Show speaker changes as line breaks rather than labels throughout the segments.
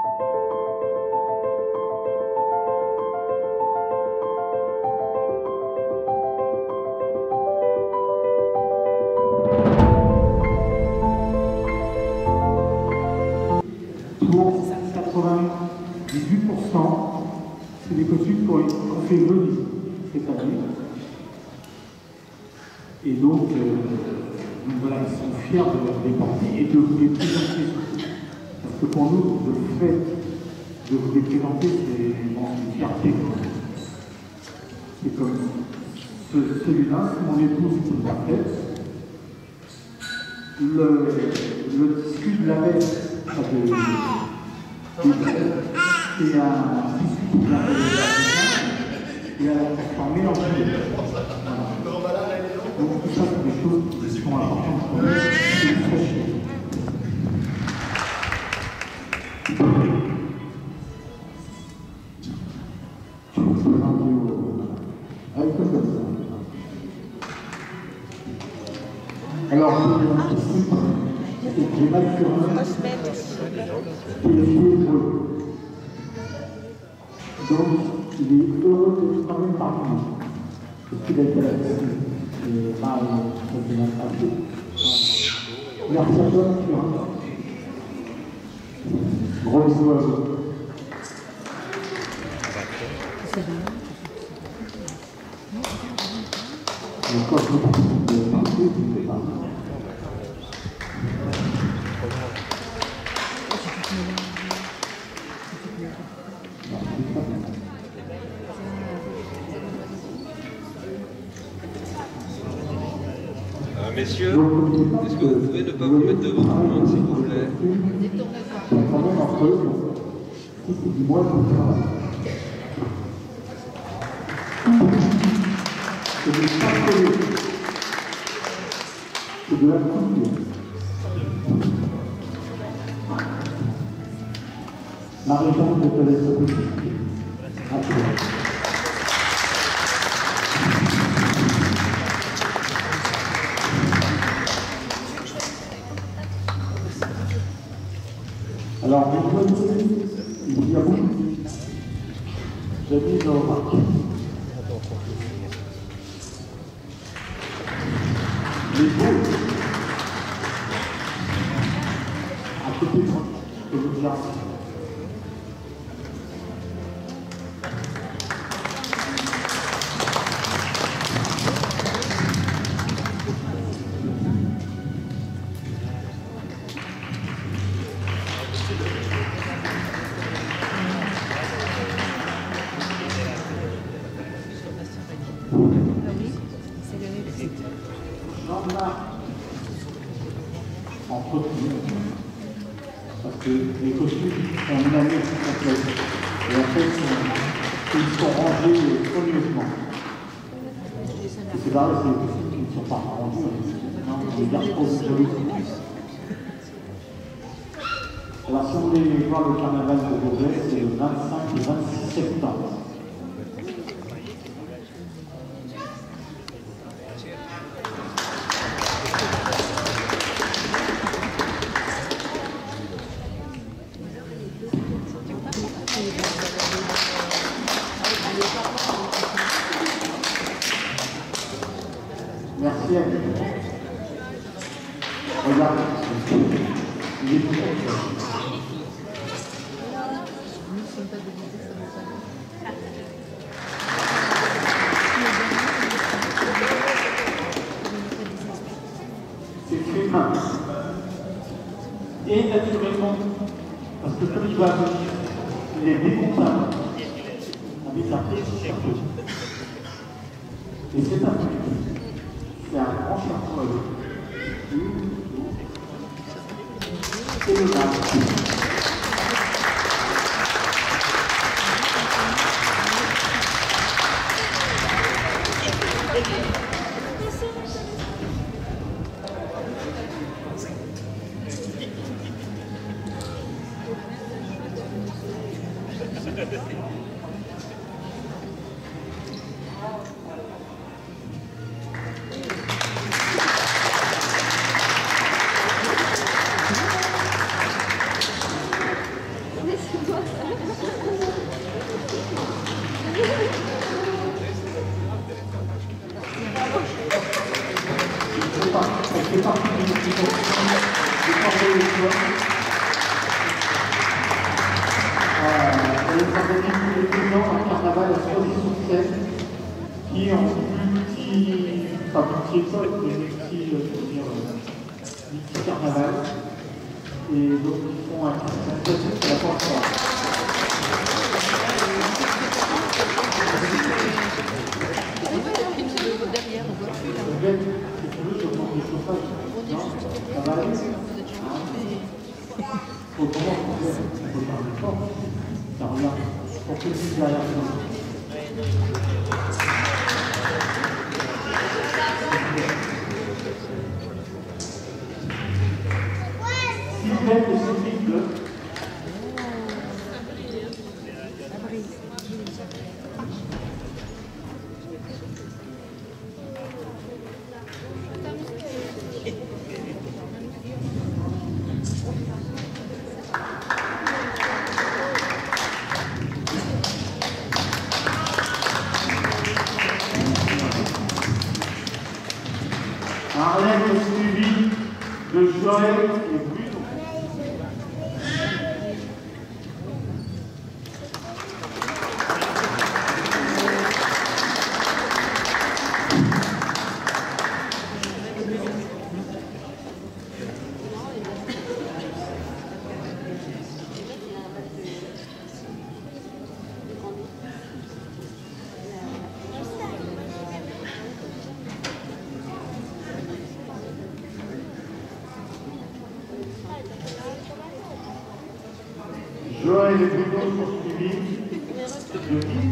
Pour 98%, c'est des costumes qu'on fait venir cette année. Et donc voilà, ils sont fiers de les porter et de vous les présenter. Parce que pour nous, le fait de vous les présenter, c'est une fierté. C'est comme celui-là, c'est mon épouse qui l'a fait. Le tissu de la veste, c'est un tissu qui l'a fait et elle a transformé en gilet. Donc tout ça, c'est des choses qui sont importantes pour nous. C'est très cher. Je vais vous présenter avec comme ça. Alors, j'ai mal sur un qui est heureux. Donc, il est heureux de travailler parmi nous. Parce qu'il a été là-dessus. Et mal, ça s'est mal passé. Merci à toi, gros bisous à vous. Encore beaucoup de partout, je ne sais pas.
Messieurs, est-ce que vous pouvez ne pas vous mettre devant tout le monde, s'il vous plaît?
C'est de la couture. La réponse de te laisser aussi. Alors, vous voyez, il y a beaucoup. J'ai mis nos marques. Les beaux, à côté de moi, je vous dis. Entretenu, parce que les costumes ont une année complète et en fait ils sont rangés soigneusement. Et c'est là c'est des costumes qui ne sont pas rangés, on les garde trop jolis. Alors si vous voulez voir le carnaval de Beauvais, c'est le 25 et 26 septembre. Merci à vous. Regarde, il est tout c'est très mince. Et naturellement, parce que comme il va venir, il est démontable. On met sa pied sur sa peau. Et c'est un truc. C'est un grand chapeau à l'eau. C'est le masque. fait partie du elle s'organise tous les 2 ans un carnaval à Exposition de scène qui en multi-carnaval. Et donc ils font un classique sur la porte. Arlène est suivi de Joël et Bruno. Joël et Bruno sont suivis de qui?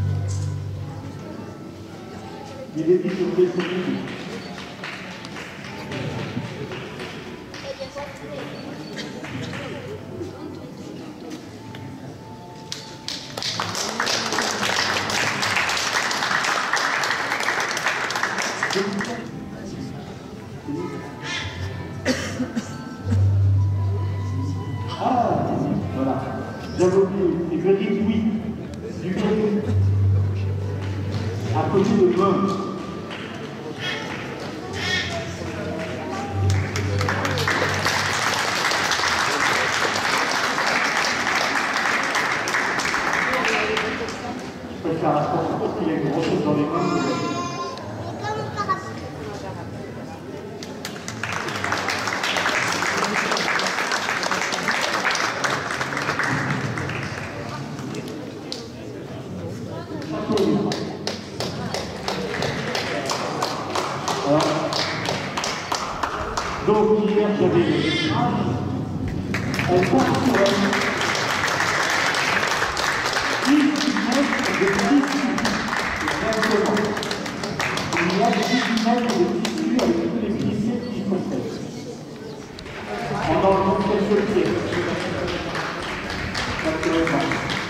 Il est dit que vous êtes suivis. Voilà. J'avais oublié. Et je dis oui. Du Berry. À côté de Meung. Je préfère à ce moment parce qu'il y a une grosse chose dans les mains. Donc hier j'avais elle part sur elle 10 mètres de tissu, exactement. Il y a 10 mètres de tissu avec tous les glissés qui sont faits. En enlevant quelques pieds. Exactement.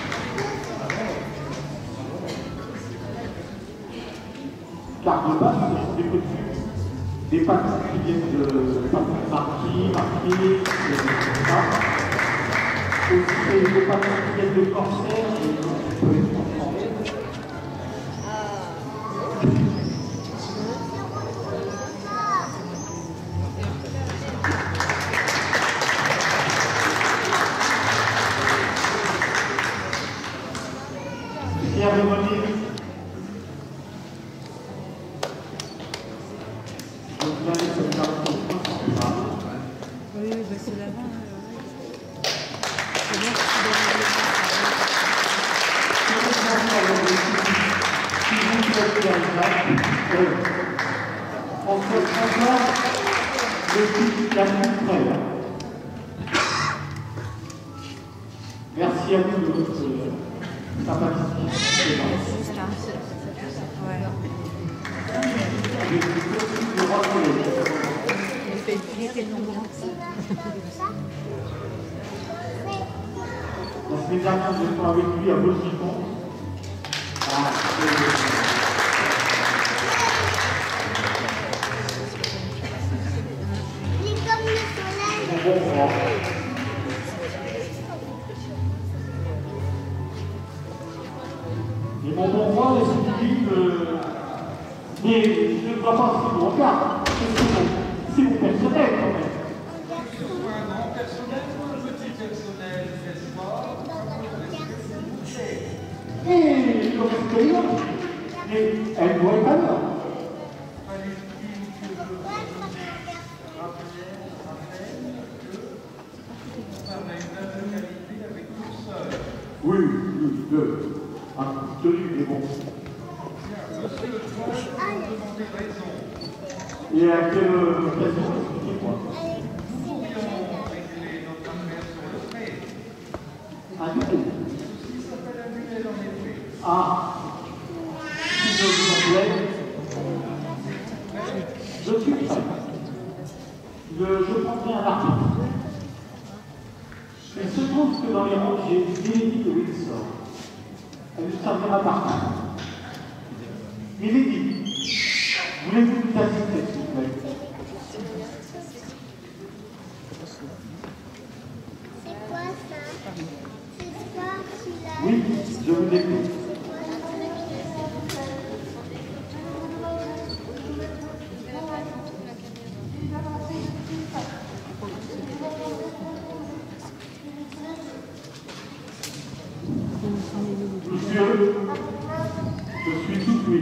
Car de base, ce sont des petits. Des pâtes qui viennent de marquis, etc. Aussi des pâtes qui viennent de Corsair, et donc on peut les transformer. Cérémonie.
Oui, c'est là-bas.
On se prépare le but la près. Merci à vous de votre sympathie. La semaine dernière, nous étions avec lui à Bolsicon. Et mon bon roi est celui que... Mais je ne vois pas ce qu'il me regarde. C'est mon personnel quand même.
C'est un grand personnel ou un petit personnel, n'est-ce pas?
Et le respect, mais elle doit être à l'heure.
Fallait-il que je vous rappelle que on a une dame de qualité avec tout seul.
Oui, tenu, mais bon.
Monsieur le Toit, vous demandez raison.
Et à quelle occasion, expliquez-moi.
Nous pourrions régler notre affaire sur le prêt.
Un nouveau.
Ceci s'appelle un duel en effet.
Ah, si je vous en plaît, je suis prêt. Je prendrai un article. Il se trouve que dans les rangs, j'ai une Milady de Windsor. Elle nous servira par contre. Milady, voulez-vous nous assister, s'il vous plaît?
C'est quoi ça? C'est quoi celui-là?
Oui, je vous écoute. Monsieur, je suis tout oui.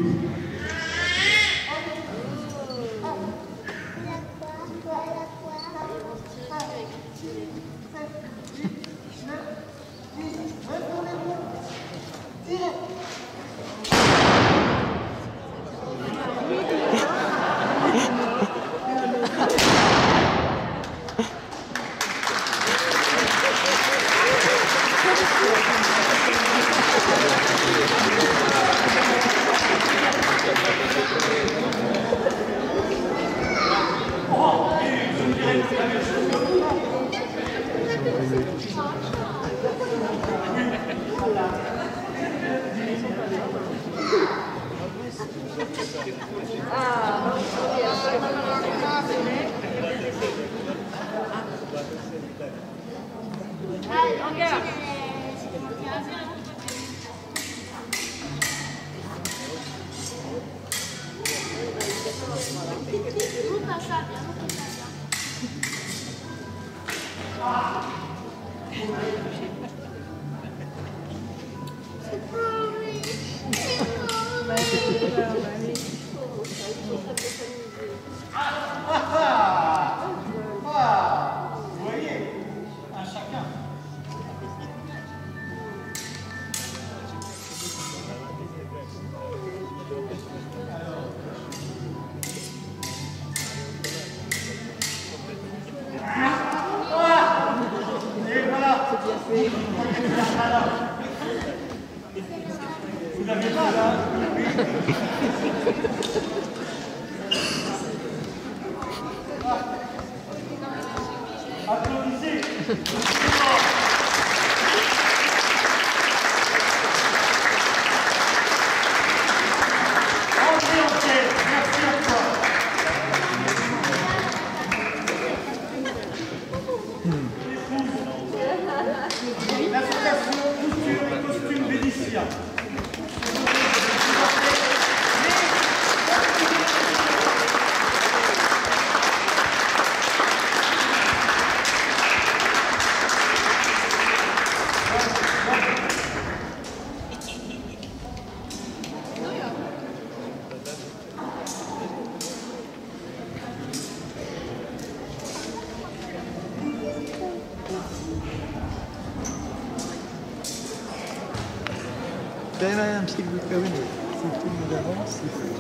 Vous voyez, un chacun. Et voilà. Vous l'avez pas là? Applaudissez. Entrez en scène. Merci encore. L'association Couture et Costume Vénitia.
Un petit bout de cabine, c'est tout le monde avance, c'est foutu.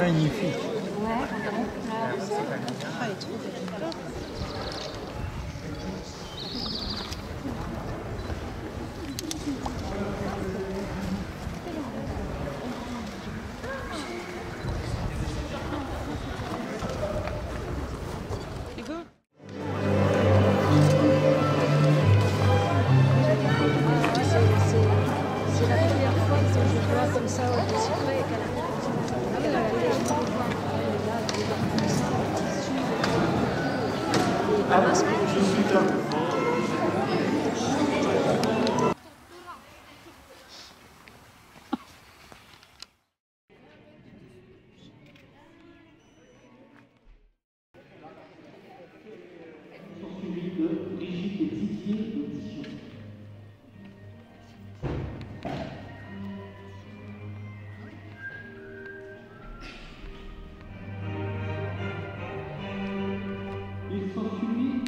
Magnifique.
Ouais, là, elle est trop belle.
C'est la première fois que je vois comme ça au Cyprès et qu'elle a
Je suis là. Suivi de Brigitte et Didier d'audition. Ils sont suivis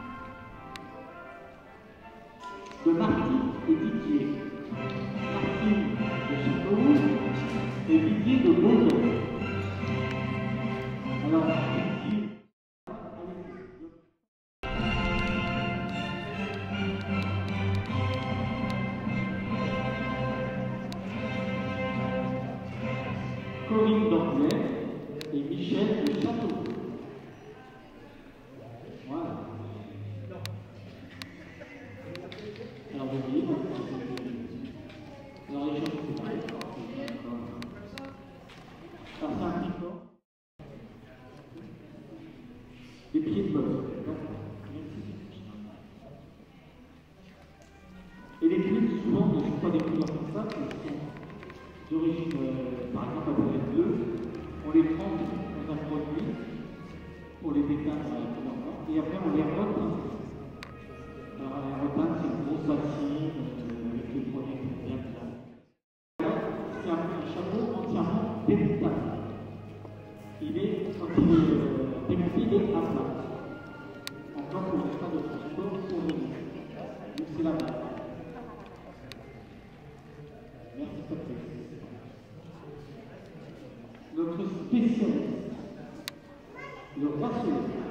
de Martine et Didier. Martine de Châteauroux et Didier de Beauvais. Alors, Didier. Corinne d'Anglais et Michel de Châteauroux. Voilà. Alors, vous voyez, alors les choses c'est pareil. Alors, c'est un petit corps. Les pieds de bœuf. Et les plumes, souvent, ne sont pas des couleurs comme ça, mais sont d'origine, par exemple, à peu bleu. On les prend dans un produit pour les déteindre à la couleur noire, et après on les repeint. Alors, les repeindre, c'est une grosse bassine avec les produits bien blancs. C'est un chapeau entièrement démontable. Il est, quand il est démonté, il est à plat. Encore pour les frais de transport pour le nez. Donc c'est la base. Merci Patrick. Notre spécialiste, le bracelet.